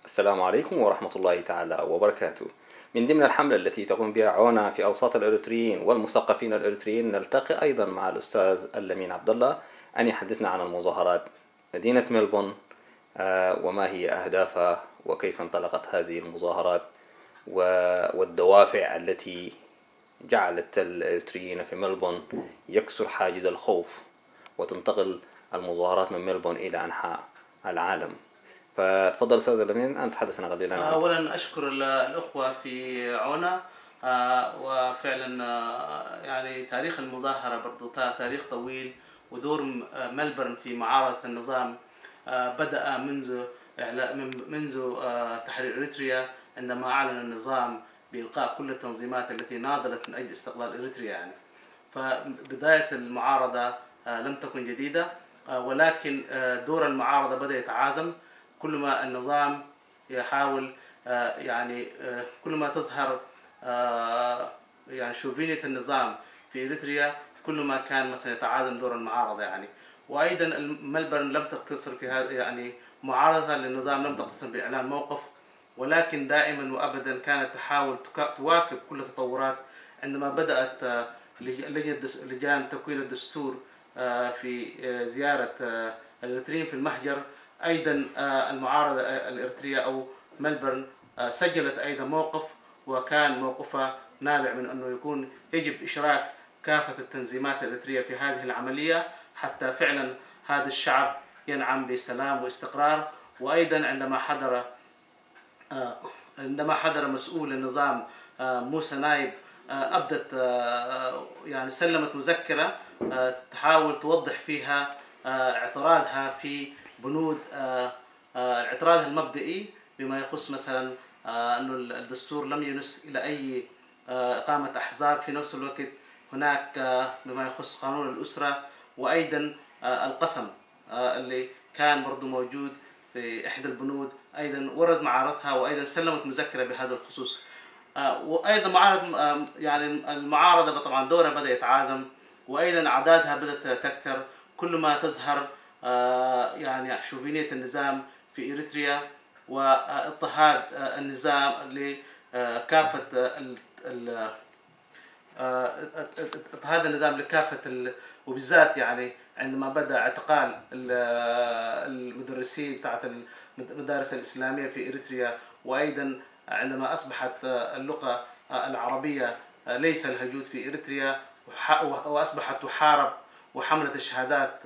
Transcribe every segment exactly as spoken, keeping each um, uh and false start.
السلام عليكم ورحمة الله تعالى وبركاته. من ضمن الحملة التي تقوم بها عونا في أوساط الإريتريين والمثقفين الإريتريين، نلتقي أيضا مع الأستاذ اللمين عبد الله أن يحدثنا عن المظاهرات مدينة ملبون وما هي أهدافها وكيف انطلقت هذه المظاهرات والدوافع التي جعلت الإريتريين في ملبون يكسر حاجز الخوف وتنتقل المظاهرات من ملبون إلى أنحاء العالم. فتفضل أستاذ اللمين أن تحدثنا قليلا عنه. أولا أشكر الأخوة في عونا، وفعلا يعني تاريخ المظاهرة برضو تاريخ طويل، ودور ملبورن في معارضة النظام بدأ منذ منذ تحرير إريتريا، عندما أعلن النظام بإلغاء كل التنظيمات التي ناضلت من أجل استقلال إريتريا. يعني فبداية المعارضة لم تكن جديدة، ولكن دور المعارضة بدأ يتعازم. كل ما النظام يحاول يعني كل ما تظهر يعني شوفينية النظام في إريتريا، كل ما كان مثلا يتعازم دور المعارضة. يعني وأيضا ملبورن لم تقتصر في هذا، يعني معارضة للنظام لم تقتصر بإعلان موقف، ولكن دائما وأبدا كانت تحاول تواكب كل التطورات. عندما بدأت لجان تكوين الدستور في زيارة الإريتريين في المهجر، أيضا المعارضة الإريترية أو ملبورن سجلت أيضا موقف، وكان موقفها نابع من أنه يكون يجب إشراك كافة التنظيمات الإريترية في هذه العملية حتى فعلا هذا الشعب ينعم بسلام واستقرار. وأيضا عندما حضر عندما حضر مسؤول النظام موسى نايب، أبدت يعني سلمت مذكرة تحاول توضح فيها اعتراضها في بنود اعتراضها المبدئي بما يخص مثلا أنه الدستور لم ينص إلى أي إقامة أحزاب. في نفس الوقت هناك بما يخص قانون الأسرة، وأيضا القسم اللي كان برضو موجود في إحدى البنود، أيضا ورد معارضها وأيضا سلمت مذكرة بهذا الخصوص. وأيضا معارض يعني المعارضة طبعا دورها بدأ يتعازم، وأيضا أعدادها بدأت تكثر. كل ما تظهر يعني شوفينية النظام في إريتريا واضطهاد النظام لكافة اضطهاد النظام لكافة، وبالذات يعني عندما بدأ اعتقال المدرسين بتاعت المدارس الإسلامية في إريتريا، وأيضا عندما أصبحت اللغة العربية ليس الهجود في إريتريا، وأصبحت تحارب، وحملة الشهادات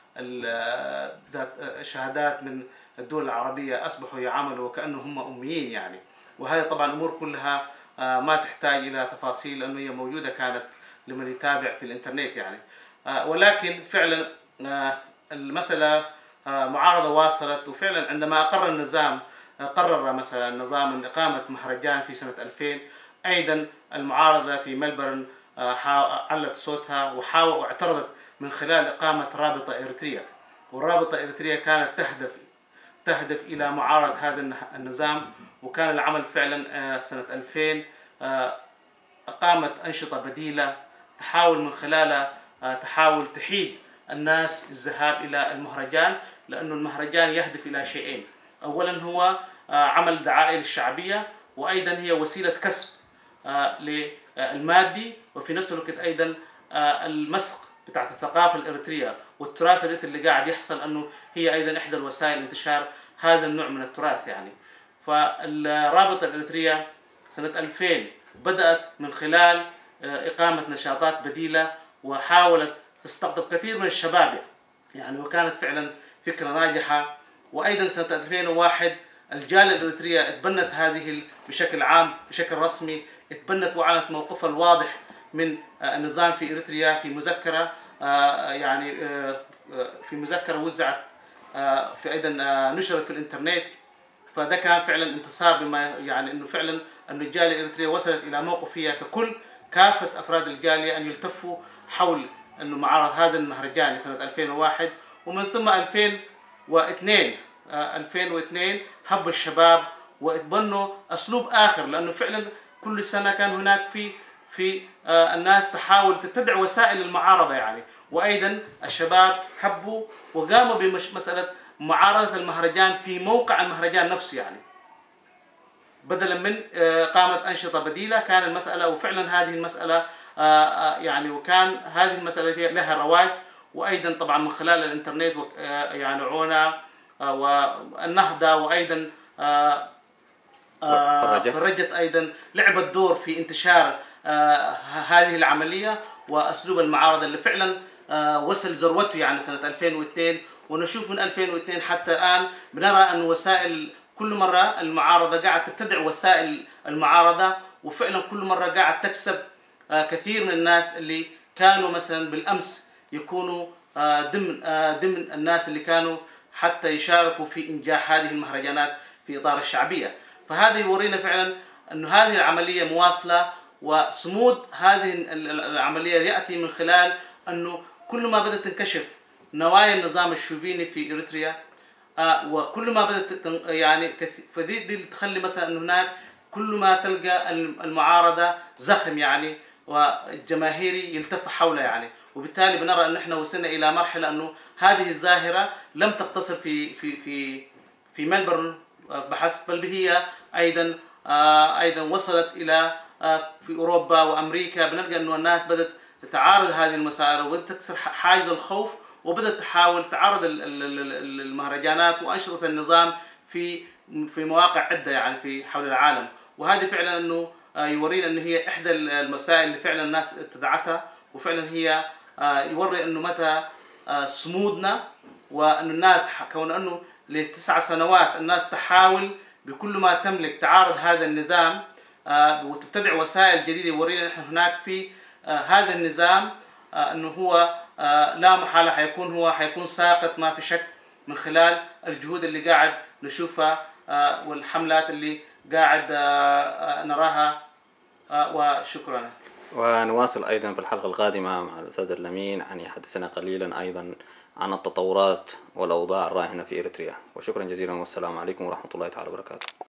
شهادات من الدول العربية أصبحوا يعاملوا وكأنهم هم أميين. يعني وهذه طبعا أمور كلها ما تحتاج إلى تفاصيل لأنه هي موجودة كانت لمن يتابع في الإنترنت. يعني ولكن فعلا المسألة معارضة واصلت، وفعلا عندما أقر النظام قرر مثلا النظام إقامة مهرجان في سنة ألفين، أيضا المعارضة في ملبورن علت صوتها وحاول واعترضت من خلال إقامة رابطة إريتريا. والرابطة الإريترية كانت تهدف تهدف إلى معارضة هذا النظام، وكان العمل فعلا سنة ألفين أقامت أنشطة بديلة تحاول من خلالها تحاول تحيد الناس الذهاب إلى المهرجان، لأنه المهرجان يهدف إلى شيئين: أولا هو عمل دعائي للشعبية، وأيضا هي وسيلة كسب للمادي، وفي نفس الوقت أيضا المسق بتاعت الثقافة الإريترية والتراث الإريتري اللي قاعد يحصل، أنه هي أيضا إحدى الوسائل انتشار هذا النوع من التراث. يعني فالرابطة الإريترية سنة ألفين بدأت من خلال إقامة نشاطات بديلة، وحاولت تستقطب كثير من الشباب، يعني وكانت فعلا فكرة ناجحة. وأيضا سنة ألفين وواحد الجالية الإريترية اتبنت هذه بشكل عام بشكل رسمي، اتبنت وأعلنت موقفها الواضح من النظام في إريتريا في مذكرة، يعني في مذكرة وزعت في أيضا نشرت في الإنترنت. فده كان فعلا انتصار، بما يعني إنه فعلا أن الجالية الإريترية وصلت إلى موقف هي ككل كافة أفراد الجالية أن يلتفوا حول إنه معارض هذا المهرجان سنة ألفين وواحد. ومن ثم ألفين واثنين ألفين واثنين هب الشباب واتبنوا أسلوب آخر، لأنه فعلا كل سنة كان هناك في في الناس تحاول تتبع وسائل المعارضة. يعني وأيضا الشباب حبوا وقاموا بمسألة معارضة المهرجان في موقع المهرجان نفسه. يعني بدلا من إقامة أنشطة بديلة. كان المسألة وفعلا هذه المسألة يعني وكان هذه المسألة فيها لها رواج، وأيضا طبعا من خلال الإنترنت يعني عونا والنهضة وأيضا فرجت. فرجت أيضا لعبت دور في انتشار هذه العملية وأسلوب المعارضة اللي فعلا وصل ذروته يعني سنة ألفين واثنين. ونشوف من ألفين واثنين حتى الآن بنرى أن وسائل كل مرة المعارضة قاعد تبتدع وسائل المعارضة، وفعلا كل مرة قاعد تكسب كثير من الناس اللي كانوا مثلا بالأمس يكونوا ضمن ضمن الناس اللي كانوا حتى يشاركوا في إنجاح هذه المهرجانات في إطار الشعبية. فهذا يورينا فعلا أن هذه العملية مواصلة، وصمود هذه العملية يأتي من خلال أنه كل ما بدأت تنكشف نوايا النظام الشوفيني في إريتريا آه وكل ما بدأت يعني فدي دي تخلي مثلا أنه هناك كل ما تلقى المعارضة زخم يعني وجماهيري يلتف حوله يعني. وبالتالي بنرى أن احنا وصلنا إلى مرحلة أنه هذه الظاهرة لم تقتصر في في في في ملبورن بحسب، بل هي أيضا آه أيضا وصلت إلى آه في أوروبا وأمريكا. بنلقى أنه الناس بدأت تعارض هذه المسائل وبدأت تكسر حاجز الخوف، وبدأت تحاول تعارض المهرجانات وأنشطة النظام في في مواقع عدة يعني في حول العالم. وهذه فعلا أنه يورينا أنه هي إحدى المسائل اللي فعلا الناس ابتدعتها، وفعلا هي يوري أنه متى صمودنا، وأن الناس كون أنه لتسع سنوات الناس تحاول بكل ما تملك تعارض هذا النظام وتبتدع وسائل جديدة. يورينا نحن هناك في هذا النظام أنه هو لا محالة حيكون هو حيكون ساقط ما في شك، من خلال الجهود اللي قاعد نشوفها والحملات اللي قاعد نراها. وشكرا. ونواصل أيضا في الحلقة القادمة مع الأستاذ اللمين أن يحدثنا قليلا أيضا عن التطورات والأوضاع الراهنة في إريتريا. وشكرا جزيلا والسلام عليكم ورحمة الله تعالى وبركاته.